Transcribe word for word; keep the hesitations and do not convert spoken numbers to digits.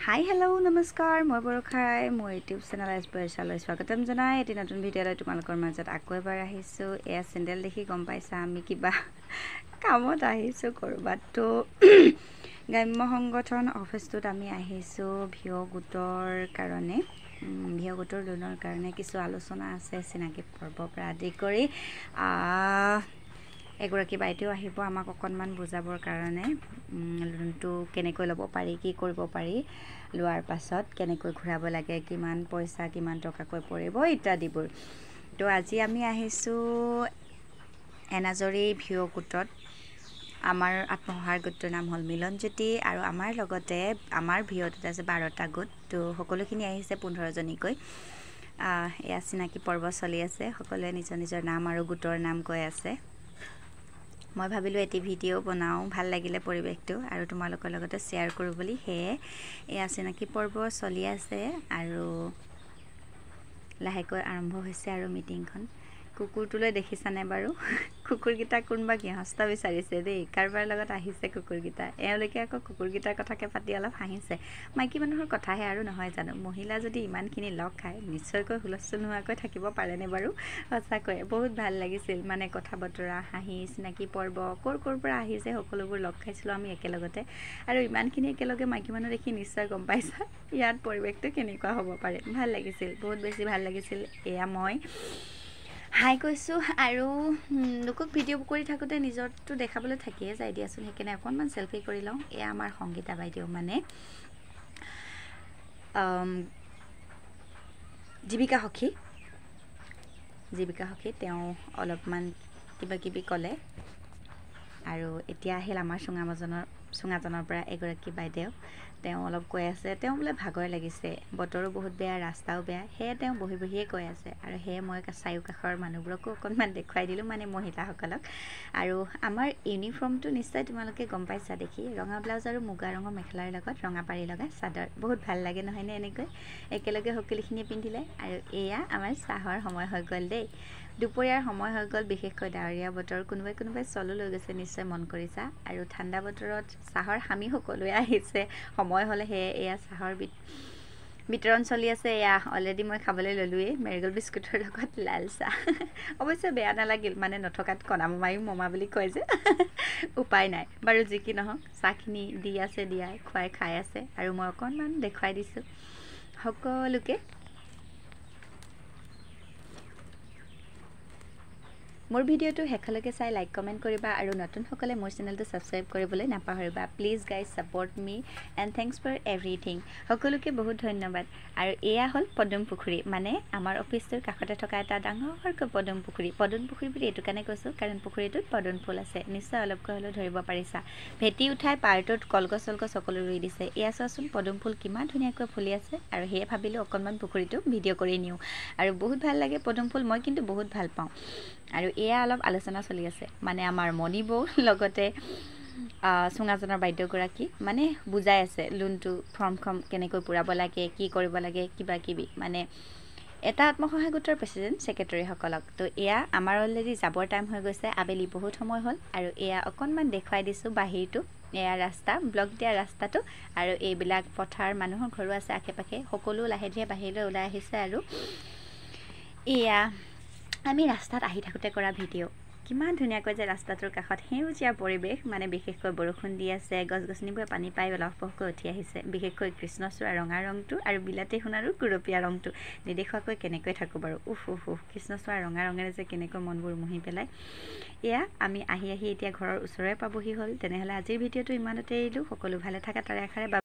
Hi hello' নমস্কাৰ মই বৰখাই মোৰ ইউটিউব চেনেল এছপেচালৈ স্বাগতম জনাই এটি নতুন ভিডিঅ'লৈ তোমালোকৰ মাজত আকৌ এবাৰ আহিছোঁ। এয়া চেণ্ডেল দেখি গম পাইছা আমি কিবা কামত আহিছোঁ ক'ৰবাত। তো গ্ৰাম্য সংগঠন অফিচটোত আমি আহিছোঁ ভিঅ' গোটৰ কাৰণে। ভিঅ' গোটৰ লোনৰ কাৰণে কিছু আলোচনা আছে, চিনাকি পৰ্বৰ পৰা আদি কৰি এগৰাকী বাইদেউ আহিব আমাক অকণমান বুজাবৰ কাৰণে লোনটো কেনেকৈ ল'ব পাৰি, কি কৰিব পাৰি, লোৱাৰ পাছত কেনেকৈ ঘূৰাব লাগে, কিমান পইচা কিমান টকাকৈ পৰিব ইত্যাদিবোৰ। তো আজি আমি আহিছোঁ এনাজৰী ভিঅ' গোটত। আমাৰ আত্মসহায়ক গোটটোৰ নাম হ'ল মিলনজ্যোতি আৰু আমাৰ লগতে আমাৰ ভিঅ'টোত আছে বাৰটা গোট। তো সকলোখিনি আহিছে পোন্ধৰজনীকৈ। এয়া চিনাকি পৰ্ব চলি আছে, সকলোৱে নিজৰ নিজৰ নাম আৰু গোটৰ নাম কৈ আছে। মই ভাবিলোঁ এটি ভিডিঅ' বনাওঁ, ভাল লাগিলে পৰিৱেশটো আৰু তোমালোকৰ লগতে শ্বেয়াৰ কৰোঁ বুলি, সেয়ে এয়া চিনাকি পৰ্ব চলি আছে আৰু লাহেকৈ আৰম্ভ হৈছে আৰু মিটিংখন। কুকুৰটোলৈ দেখিছানে বাৰু? কুকুৰকেইটা কোনোবা গৃহস্থ বিচাৰিছে দেই, কাৰোবাৰ লগত আহিছে কুকুৰকেইটা। এওঁলোকে আকৌ কুকুৰকেইটাৰ কথাকে পাতি অলপ হাঁহিছে। মাইকী মানুহৰ কথাহে আৰু নহয় জানো, মহিলা যদি ইমানখিনি লগ খায় নিশ্চয়কৈ হুলস্থুল নোহোৱাকৈ থাকিব পাৰেনে বাৰু? সঁচাকৈ বহুত ভাল লাগিছিল, মানে কথা বতৰা, হাঁহি, চিনাকি পৰ্ব, ক'ৰ ক'ৰ পৰা আহিছে সকলোবোৰ লগ খাইছিলোঁ আমি একেলগতে। আৰু ইমানখিনি একেলগে মাইকী মানুহ দেখি নিশ্চয় গম পাইছা ইয়াত পৰিৱেশটো কেনেকুৱা হ'ব পাৰে। ভাল লাগিছিল, বহুত বেছি ভাল লাগিছিল। এয়া মই হাই কৈছোঁ আৰু লোকক ভিডিঅ' কৰি থাকোঁতে নিজৰটো দেখাবলৈ থাকিয়ে যায় দিয়াচোন, সেইকাৰণে অকণমান চেলফি কৰি লওঁ। এয়া আমাৰ সংগীতা বাইদেউ, মানে জীৱিকা সখী জীৱিকা সখী তেওঁ অলপমান কিবা কিবি ক'লে আৰু এতিয়া আহিল আমাৰ চুঙামজনৰ চুঙাজনৰ পৰা এগৰাকী বাইদেউ। তেওঁ অলপ কৈ আছে, তেওঁ বোলে ভাগৰ লাগিছে, বতৰো বহুত বেয়া, ৰাস্তাও বেয়া, সেয়ে তেওঁ বহি বহিয়ে কৈ আছে। আৰু সেয়ে মই চাৰিওকাষৰ মানুহবোৰকো অকণমান দেখুৱাই দিলোঁ, মানে মহিলাসকলক। আৰু আমাৰ ইউনিফৰ্মটো নিশ্চয় তোমালোকে গম পাইছা দেখি, ৰঙা ব্লাউজ আৰু মুগা ৰঙৰ মেখেলাৰ লগত ৰঙা পাৰি লগা চাদৰ, বহুত ভাল লাগে নহয়নে এনেকৈ একেলগে সকলোখিনিয়ে পিন্ধিলে। আৰু এয়া আমাৰ চাহৰ সময় হৈ গ'ল দেই, দুপৰীয়াৰ সময় হৈ গ'ল। বিশেষকৈ ডাৱৰীয়া বতৰ, কোনোবাই কোনোবাই চলো লৈ গৈছে, নিশ্চয় মন কৰিছা। আৰু ঠাণ্ডা বতৰত চাহৰ সামি সকলোৱে আহিছে সময় হ'লে, সেয়ে এয়া চাহৰ বিতৰণ চলি আছে। এয়া অলৰেডি মই খাবলৈ ল'লোৱেই মেৰিগ'ল্ড বিস্কুটৰ লগত লাল চাহ। অৱশ্যে বেয়া নালাগিল, মানে নথকাত কণা মমায়ো মমা বুলি কয় যে উপায় নাই বাৰু। যি কি নহওক চাহখিনি দি আছে, দিয়াই খুৱাই খাই আছে আৰু মই অকণমান দেখুৱাই দিছোঁ সকলোকে। মোৰ ভিডিঅ'টো শেষলৈকে চাই লাইক কমেণ্ট কৰিবা আৰু নতুনসকলে মোৰ চেনেলটো ছাবস্ক্ৰাইব কৰিবলৈ নাপাহৰিবা। Please guys support me and thanks for everything. সকলোকে বহুত ধন্যবাদ। আৰু এয়া হ'ল পদুম পুখুৰী, মানে আমাৰ অফিচটোৰ কাষতে থকা এটা ডাঙৰকৈ পদুম পুখুৰী। পদুম পুখুৰী বুলি এইটো কাৰণে কৈছোঁ কাৰণ পুখুৰীটোত পদুম ফুল আছে, নিশ্চয় অলপকৈ হ'লেও ধৰিব পাৰিছা। ভেটি উঠাই পাৰটোত কলগছ চলগছ সকলো ৰুই দিছে। এয়া চোৱাচোন পদুম ফুল কিমান ধুনীয়াকৈ ফুলি আছে। আৰু সেয়ে ভাবিলোঁ অকণমান পুখুৰীটো ভিডিঅ' কৰি নিওঁ। আৰু বহুত ভাল লাগে পদুম ফুল, মই কিন্তু বহুত ভাল পাওঁ। আৰু এয়া অলপ আলোচনা চলি আছে, মানে আমাৰ মণি বৌ লগতে চুঙাজনৰ বাইদেউগৰাকী মানে বুজাই আছে লোনটো ফৰ্মখন কেনেকৈ পূৰাব লাগে, কি কৰিব লাগে, কিবা কিবি, মানে এটা আত্মসহায়ক গোটৰ প্ৰেচিডেণ্ট ছেক্ৰেটৰীসকলক। তো এয়া আমাৰ অলৰেডি যাবৰ টাইম হৈ গৈছে, আবেলি বহুত সময় হ'ল। আৰু এয়া অকণমান দেখুৱাই দিছোঁ বাহিৰটো, এয়া ৰাস্তা, ব্লক দিয়া ৰাস্তাটো। আৰু এইবিলাক পথাৰ, মানুহৰ ঘৰো আছে আশে পাশে, সকলো লাহে ধীৰে বাহিৰলৈ ওলাই আহিছে। আৰু এয়া আমি ৰাস্তাত আহি থাকোঁতে কৰা ভিডিঅ', কিমান ধুনীয়াকৈ যে ৰাস্তাটোৰ কাষত সেউজীয়া পৰিৱেশ, মানে বিশেষকৈ বৰষুণ দি আছে, গছ গছনিবোৰে পানী পাই লহপহকৈ উঠি আহিছে। বিশেষকৈ কৃষ্ণচূড়া ৰঙা ৰংটো আৰু বিলাতী সোণাৰু গুলপীয়া ৰংটো নেদেখুৱাকৈ কেনেকৈ থাকোঁ বাৰু। উফ উফ উফ কৃষ্ণচূড়া ৰঙা ৰঙেৰে যে কেনেকৈ মনবোৰ মুহি পেলায়। এয়া আমি আহি আহি এতিয়া ঘৰৰ ওচৰৰে পাবহি হ'ল। তেনেহ'লে আজিৰ ভিডিঅ'টো ইমানতে এৰিলোঁ। সকলো ভালে থাকা তাৰে আশাৰে।